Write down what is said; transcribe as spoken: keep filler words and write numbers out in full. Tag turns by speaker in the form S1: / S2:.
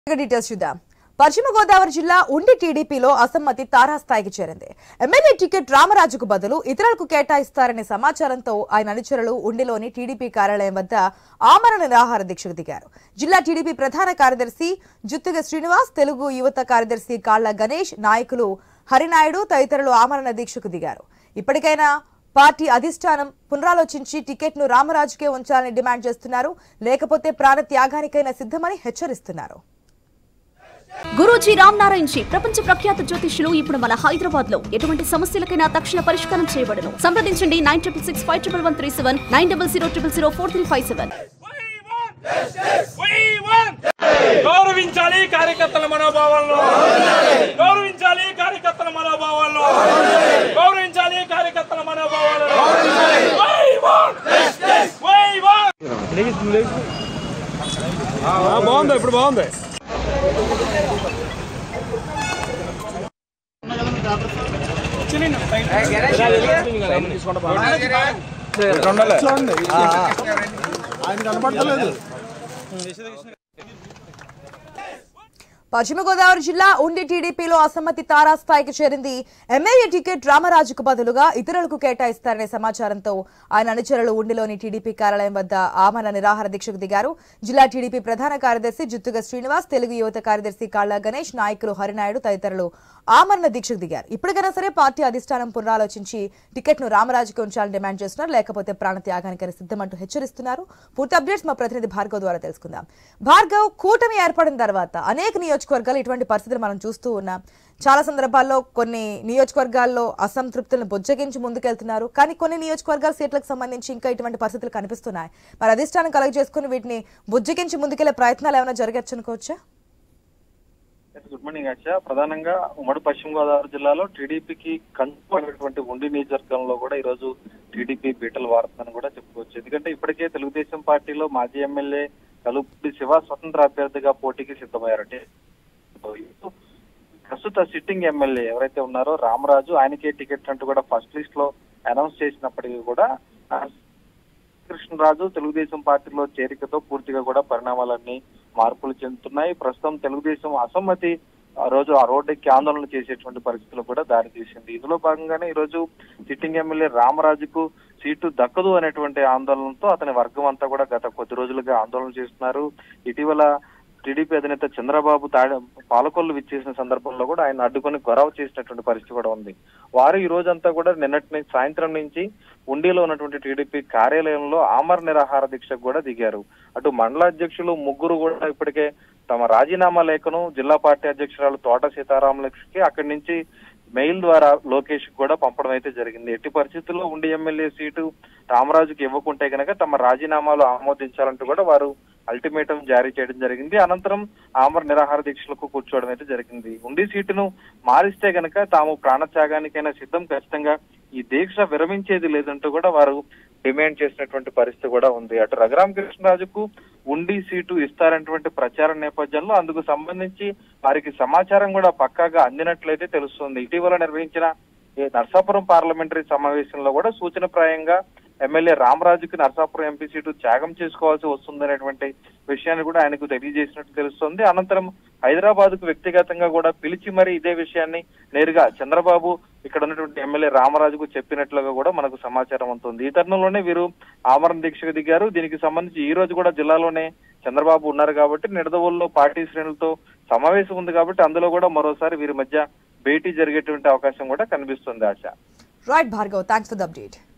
S1: Details చూద్దాం. పశ్చిమ గోదావరి జిల్లా ఉండి టీడీపీలో అసమ్మతి తారాస్థాయికి చేరింది. ఎమ్మెల్యే టికెట్ రామరాజుకు బదులు ఇతరులకు కేటాయిస్తారనే సమాచారంతో ఆయన అనుచరులు ఉండిలోని టీడీపీ కార్యాలయం వద్ద ఆమరణ నిరాహార దీక్షకు దిగారు. జిల్లా టీడీపీ ప్రధాన కార్యదర్శి జుత్తుగ శ్రీనివాస్, తెలుగు యువత కార్యదర్శి కాళ్ల గణేష్, నాయకులు హరినాయుడు తదితరులు ఆమరణ దీక్షకు దిగారు. ఇప్పటికైనా పార్టీ అధిష్టానం పునరాలోచించి టికెట్ను రామరాజుకే ఉంచాలని డిమాండ్ చేస్తున్నారు. లేకపోతే ప్రాణ త్యాగానికైనా సిద్ధమని హెచ్చరిస్తున్నారు.
S2: గురూజీ రామ్ నారాయణ్ జీ ప్రపంచ ప్రఖ్యాత జ్యోతిష్యులు ఇప్పుడు మన హైదరాబాద్ లో ఎటువంటి సమస్యలకైనా తక్షణ పరిష్కారం చేయబడును. సంప్రదించండి nine triple six five triple one three seven nine double zero triple zero four three five seven.
S3: గౌరవించాలి కార్యకర్తల మనోభావాలను, గౌరవించాలి కార్యకర్తల మనోభావాలను, గౌరవించాలి కార్యకర్తల మనోభావాలను. బాగుంది, ఇప్పుడు బాగుంది.
S1: పశ్చిమ గోదావరి జిల్లా ఉండి టీడీపీలో అసమ్మతి తారాస్థాయికి చేరింది. ఎమ్మెల్యే టికెట్ రామరాజుకు బదులుగా ఇతరులకు కేటాయిస్తారనే సమాచారంతో ఆయన అనుచరులు ఉండిలోని టీడీపీ కార్యాలయం వద్ద ఆమరణ నిరాహార దీక్షకు దిగారు. జిల్లా టీడీపీ ప్రధాన కార్యదర్శి జుత్తుగ శ్రీనివాస్, తెలుగు యువత కార్యదర్శి కాళ్ల గణేష్, నాయకులు హరినాయుడు తదితరులు ఆమరణ దీక్షకు దిగారు. ఇప్పటికైనా సరే పార్టీ అధిష్టానం పునరాలోచించి టికెట్ను రామరాజుకి ఉంచాలని డిమాండ్ చేస్తున్నారు. లేకపోతే ప్రాణ త్యాగానికైనా సిద్ధమంటూ హెచ్చరిస్తున్నారు. పూర్తి అప్డేట్స్ మా ప్రతినిధి భార్గవ్ ద్వారా తెలుసుకుందాం. భార్గవ్, కూటమి ఏర్పడిన తర్వాత అనేక నియోజకవర్గాలు ఇటువంటి పరిస్థితులు మనం చూస్తూ ఉన్నాం. చాలా సందర్భాల్లో కొన్ని నియోజకవర్గాల్లో అసంతృప్తులను బుజ్జగించి ముందుకెళ్తున్నారు. కానీ కొన్ని నియోజకవర్గాల సీట్లకు సంబంధించి ఇంకా ఇటువంటి పరిస్థితులు కనిపిస్తున్నాయి. మరి అధిష్టానం కలెక్ట్ చేసుకుని వీటిని బుజ్జగించి ముందుకెళ్లే ప్రయత్నాలు ఏమైనా జరగచ్చు అనుకోవచ్చా?
S4: Good morning Asha. ప్రధానంగా ఉమ్మడి పశ్చిమ గోదావరి జిల్లాలో టీడీపీకి కంచుకున్నటువంటి ఉండి నియోజకవర్గంలో కూడా ఈ రోజు టీడీపీ బీటలు వారుతుందని కూడా చెప్పుకోవచ్చు. ఎందుకంటే ఇప్పటికే తెలుగుదేశం పార్టీలో మాజీ ఎమ్మెల్యే కలుపుడి శివ స్వతంత్ర అభ్యర్థిగా పోటీకి సిద్ధమయ్యారంటే ప్రస్తుత సిట్టింగ్ ఎమ్మెల్యే ఎవరైతే ఉన్నారో రామరాజు, ఆయనకే టికెట్ అంటూ కూడా ఫస్ట్ లిస్ట్ లో అనౌన్స్ చేసినప్పటికీ కూడా కృష్ణరాజు తెలుగుదేశం పార్టీలో చేరికతో పూర్తిగా కూడా పరిణామాలన్నీ మార్పులు చెందుతున్నాయి. ప్రస్తుతం తెలుగుదేశం అసమ్మతి ఆ రోజు ఆ రోడ్డుకి ఆందోళన చేసేటువంటి పరిస్థితులు కూడా దారితీసింది. ఇందులో భాగంగానే ఈ రోజు సిట్టింగ్ ఎమ్మెల్యే రామరాజుకు సీటు దక్కదు అనేటువంటి ఆందోళనతో అతని వర్గం అంతా కూడా గత కొద్ది రోజులుగా ఆందోళన చేస్తున్నారు. ఇటీవల టీడీపీ అధినేత చంద్రబాబు తాడ పాలకొల్లు విచ్చేసిన సందర్భంలో కూడా ఆయన అడ్డుకొని గొడవ చేసినటువంటి పరిస్థితి కూడా ఉంది. వారు ఈ రోజంతా కూడా నిన్నటి సాయంత్రం నుంచి ఉండిలో ఉన్నటువంటి టీడీపీ కార్యాలయంలో ఆమరణ నిరాహార దీక్షకు కూడా దిగారు. అటు మండల అధ్యక్షులు ముగ్గురు కూడా ఇప్పటికే తమ రాజీనామా లేఖను జిల్లా పార్టీ అధ్యక్షురాలు తోట సీతారామలక్ష్మికి అక్కడి నుంచి మెయిల్ ద్వారా లోకేష్ కూడా పంపడం అయితే జరిగింది. ఎట్టి పరిస్థితుల్లో ఉండి ఎమ్మెల్యే సీటు రామరాజుకి ఇవ్వకుంటే కనుక తమ రాజీనామాలు ఆమోదించాలంటూ కూడా వారు అల్టిమేటం జారీ చేయడం జరిగింది. అనంతరం ఆమరణ నిరాహార దీక్షలకు కూర్చోవడం అయితే జరిగింది. ఉండి సీటును మారిస్తే కనుక తాము ప్రాణత్యాగానికైనా సిద్ధం, ఖచ్చితంగా ఈ దీక్ష విరమించేది లేదంటూ కూడా వారు డిమాండ్ చేసినటువంటి పరిస్థితి కూడా ఉంది. అటు రఘురామ కృష్ణరాజుకు ఉండి సీటు ఇస్తారనేటువంటి ప్రచారం నేపథ్యంలో అందుకు సంబంధించి వారికి సమాచారం కూడా పక్కాగా అందినట్లయితే తెలుస్తుంది. ఇటీవల నిర్వహించిన నర్సాపురం పార్లమెంటరీ సమావేశంలో కూడా సూచనప్రాయంగా ఎమ్మెల్యే రామరాజుకి నర్సాపురం ఎంపీ సీటు త్యాగం చేసుకోవాల్సి వస్తుందనేటువంటి విషయాన్ని కూడా ఆయనకు తెలియజేసినట్టు తెలుస్తోంది. అనంతరం హైదరాబాద్ కు వ్యక్తిగతంగా కూడా పిలిచి మరి ఇదే విషయాన్ని నేరుగా చంద్రబాబు ఇక్కడ ఉన్నటువంటి ఎమ్మెల్యే రామరాజుకు చెప్పినట్లుగా కూడా మనకు సమాచారం ఉంటుంది. ఈ తరుణంలోనే వీరు ఆమరణ దీక్షకు దిగారు. దీనికి సంబంధించి ఈ రోజు కూడా జిల్లాలోనే చంద్రబాబు ఉన్నారు కాబట్టి నిడదవోలులో పార్టీ శ్రేణులతో సమావేశం ఉంది కాబట్టి అందులో కూడా మరోసారి వీరి మధ్య భేటీ జరిగేటువంటి అవకాశం కూడా కనిపిస్తుంది Asha.
S1: Right Bhargav, thanks for the update.